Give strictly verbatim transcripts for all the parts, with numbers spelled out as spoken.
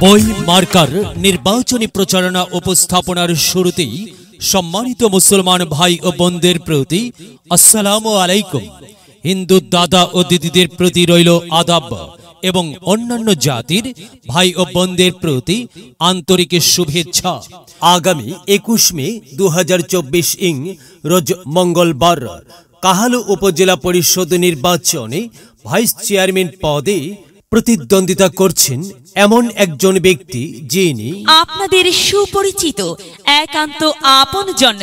বই মার্কার নির্বাচনী প্রচারণা উপস্থাপনার শুরুতেই সম্মানিত মুসলমান ভাই ও বোনদের প্রতি আসসালামু আলাইকুম। হিন্দু দাদা ও দিদিদের প্রতি রইল আদাব এবং অন্যান্য জাতির ভাই ও বোনদের প্রতি আন্তরিক শুভেচ্ছা। আগামী একুশ মে দু হাজার চব্বিশ ইং রোজ মঙ্গলবার কাহালু উপজেলা পরিষদ নির্বাচনে ভাইস চেয়ারম্যান পদে প্রতিদ্বন্দ্বিতা করছেন এমন একজন ব্যক্তি যিনি আপনাদের সুপরিচিত একান্ত আপনজন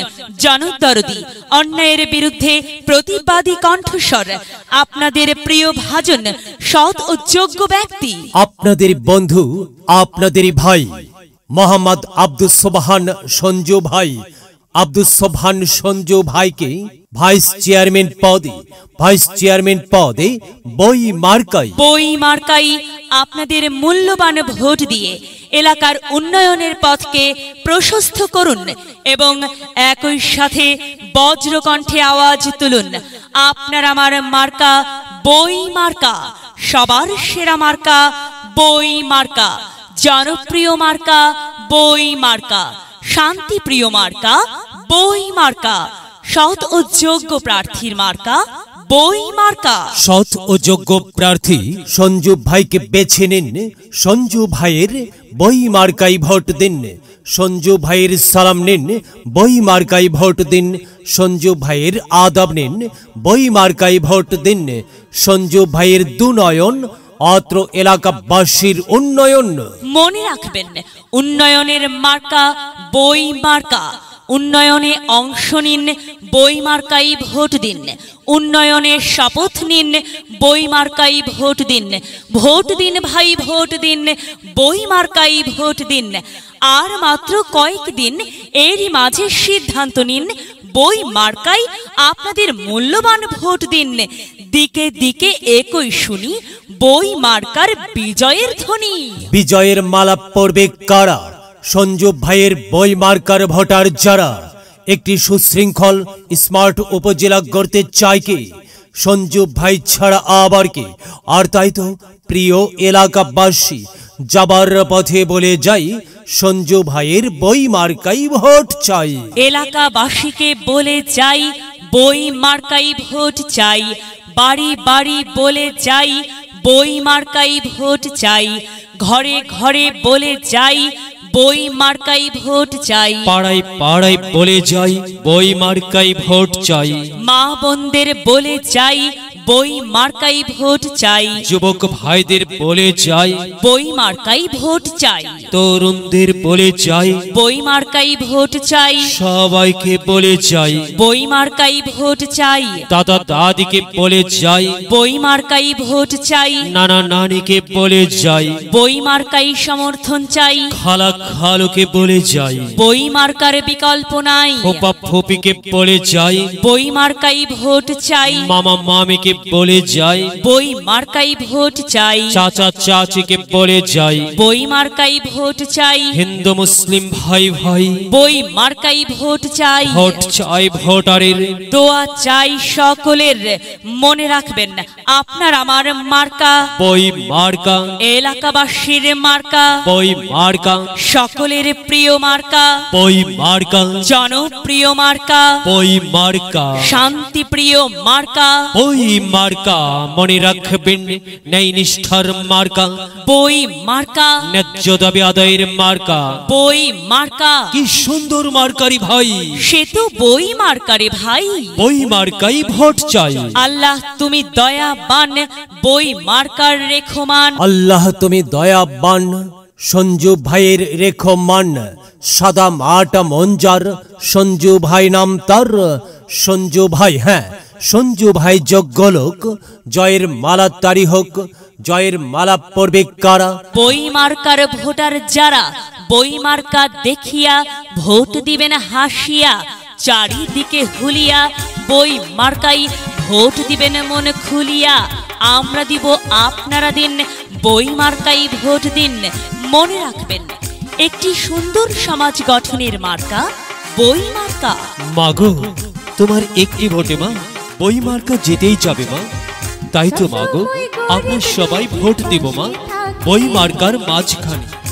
জনদরদি অন্যায়ের বিরুদ্ধে প্রতিবাদী কণ্ঠস্বর, আপনাদের প্রিয় ভাজন সৎ ও যোগ্য ব্যক্তি, আপনাদের বন্ধু, আপনাদের ভাই মোহাম্মদ আব্দুস সোবহান সঞ্জু ভাই। আব্দুস সোবহান সঞ্জু ভাইকে ভাইস চেয়ারম্যান পদে ভাইস চেয়ারম্যান পদে বই মার্কাই বই মার্কাই আপনাদের মূল্যবান ভোট দিয়ে এলাকার উন্নয়নের পথকে প্রশস্ত করুন এবং একই সাথে বজ্রকণ্ঠে আওয়াজ তুলুন, আপনার আমার মার্কা বই মার্কা, সবার সেরা মার্কা বই মার্কা, জনপ্রিয় মার্কা বই মার্কা, শান্তিপ্রিয় মার্কা বই মার্কা, সৎ ও যোগ্য প্রার্থীর মার্কা বই মার্কা। সৎ ও যোগ্য প্রার্থী সঞ্জু ভাইকে বেছে নিন, সঞ্জু ভাইয়ের বই মার্কাই ভোট দিন, সঞ্জু ভাইয়ের সালাম নিন, বই মার্কাই ভোট দিন, সঞ্জু ভাইয়ের আদাব নিন, বই মার্কাই ভোট দিন। সঞ্জু ভাইয়ের দুনয়ন অত্র এলাকাবাসীর উন্নয়ন। মনে রাখবেন, উন্নয়নের মার্কা বই মার্কা, উন্নয়নে অংশ নিন, বই মার্কাই ভোট দিন, উন্নয়নে শপথ নিন, বই মার্কাই ভোট দিন, ভোট দিন ভাই ভোট দিন, বই মার্কাই ভোট দিন। আর মাত্র কয়েকদিন, এরই মাঝে সিদ্ধান্ত নিন, বই মার্কাই আপনাদের মূল্যবান ভোট দিন। দিকে দিকে একই শুনি বই মার্কার বিজয়ের ধ্বনি। বিজয়ের মালা পড়বে কারা? সঞ্জু ভাইয়ের বই মার্কার ভোটার যারা। একটি সুশৃঙ্খল স্মার্ট উপজেলা গড়তে চায় কে? সঞ্জু ভাই ছাড়া আবার কে? আর তাই তো প্রিয় এলাকাবাসী, যাবার পথে বলে যাই, সঞ্জু ভাইয়ের বই মার্কাই ভোট চাই। এলাকাবাসীকে বলে যাই, বই মার্কাই ভোট চাই। বাড়ি বাড়ি বলে যাই, বই মার্কাই ভোট চাই। ঘরে ঘরে বলে যাই, বই মার্কাই ভোট চাই। পাড়ায় পাড়ায় বলে যাই, বই মার্কাই ভোট চাই। মা বোনদের বলে যাই, বই মার্কাই ভোট চাই। যুবক ভাইদের বলে যাই, বই মার্কাই ভোট চাই। তরুণদের বলে যাই, বই মার্কাই ভোট চাই। সবাইকে বলে যাই, বই মার্কাই ভোট চাই। দাদা দাদিকে বলে যাই, বই মার্কাই ভোট চাই। নানা নানিকে বলে যাই, বই মার্কাই সমর্থন চাই। খালা খালুকে বলে যাই, বই মার্কার বিকল্প নাই। ফোপা ফোপিকে বলে যাই, বই মার্কাই ভোট চাই। মামা মামিকে বলে যাই, বই মার্কাই ভোট চাই। চাচা চাচিকে বলে যাই, বই মার্কাই ভোট চাই। হিন্দু মুসলিম ভাই ভাই, বই মার্কাই ভোট চাই। ভোট চাই ভোটারের, দোয়া চাই সকলের। মনে রাখবেন, আপনার আমার মার্কা বই মার্কা, এলাকাবাসীর মার্কা বই মার্কা, সকলের প্রিয় মার্কা বই মার্কা, জনপ্রিয় মার্কা বই মার্কা, শান্তিপ্রিয় মার্কা বই মার্কা। মনে রাখবেন, ন্যায় নিষ্ঠার মার্কা, বই মার্কা, ন্যায্য দাবি আদায়ের মার্কা। বই মার্কা। কি সুন্দর মার্কারি ভাই, সে তো বই মার্কারে ভাই। বই মার্কাই ভোট চাই। আল্লাহ তুমি দয়াবান, বই মার্কার রেখমান। আল্লাহ তুমি দয়াবান, সঞ্জু ভাইয়ের রেখমান। সাদা মাটা মঞ্জার, সঞ্জু ভাই নাম তার। সঞ্জু ভাই, হ্যাঁ সঞ্জু ভাই যোগ্য লোক। জয়ের মালা তারি হোক, জয়ের মালা পড়বে কারা? বই মার্কার ভোটার যারা, বই মার্কা দেখিয়া ভোট দিবেন হাসিয়া। চারিদিকে হুলিয়া, বই মার্কাই ভোট দিবেন মন খুলিয়া। আমরা দিব, আপনারা দিন, বই মার্কাই ভোট দিন। মনে রাখবেন, একটি সুন্দর সমাজ গঠনের মার্কা বই মার্কা। মাগো, তোমার একটি ভোটে মা বই মার্কা যেতেই যাবে মা। তাই তো মাগো, আমরা সবাই ভোট দেব মা বই মার্কার মাঝখানে।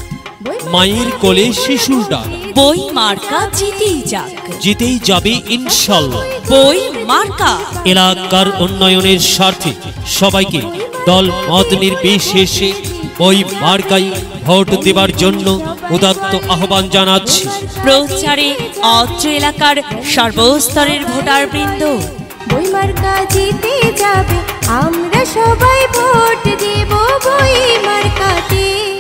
মায়ের কোলে শিশুর ডাক, বই মার্কা জিতেই যাক, জিতেই যাবে ইনশাল্লাহ। বই মার্কা এলাকার উন্নয়নের স্বার্থে সবাইকে দল মত নির্বিশেষে বই মার্কায় ভোট দেবার জন্য উদাত্ত আহ্বান জানাচ্ছি। প্রচারে অত্র এলাকার সর্বস্তরের ভোটার বৃন্দ, বই মার্কা জিতে যাবে, আমরা সবাই ভোট দেব বই মার্কাতে।